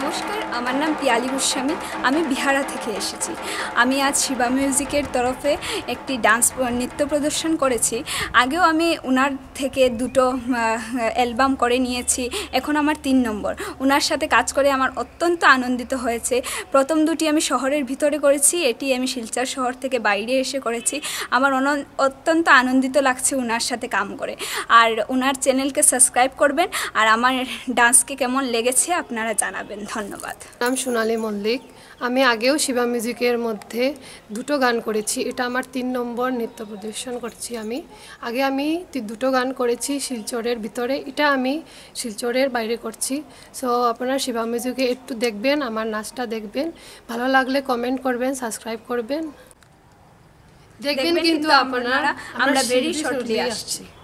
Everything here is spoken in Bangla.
নমস্কার, আমার নাম পিয়ালি গোস্বামী। আমি বিহারা থেকে এসেছি। আমি আজ শিবা মিউজিকের তরফে একটি নৃত্য প্রদর্শন করেছি। আগেও আমি ওনার থেকে দুটো অ্যালবাম করে নিয়েছি, এখন আমার 3 নম্বর। ওনার সাথে কাজ করে আমার অত্যন্ত আনন্দিত হয়েছে। প্রথম দুটি আমি শহরের ভিতরে করেছি, এটি আমি শিলচর শহর থেকে বাইরে এসে করেছি। আমার অত্যন্ত আনন্দিত লাগছে ওনার সাথে কাম করে। আর ওনার চ্যানেলকে সাবস্ক্রাইব করবেন, আর আমার ডান্সকে কেমন লেগেছে আপনারা জানাবেন। ধন্যবাদ। নাম সোনালী মল্লিক। আমি আগেও শিবা মিউজিকের মধ্যে দুটো গান করেছি, এটা আমার 3 নম্বর নৃত্য প্রদর্শন করছি। আমি দুটো গান করেছি শিলচরের ভিতরে, এটা আমি শিলচরের বাইরে করছি। সো আপনারা শিবা মিউজিকে একটু দেখবেন, আমার নাচটা দেখবেন, ভালো লাগলে কমেন্ট করবেন, সাবস্ক্রাইব করবেন, দেখবেন কিন্তু আপনারা আমরা ভেরি শর্টলি আসছি।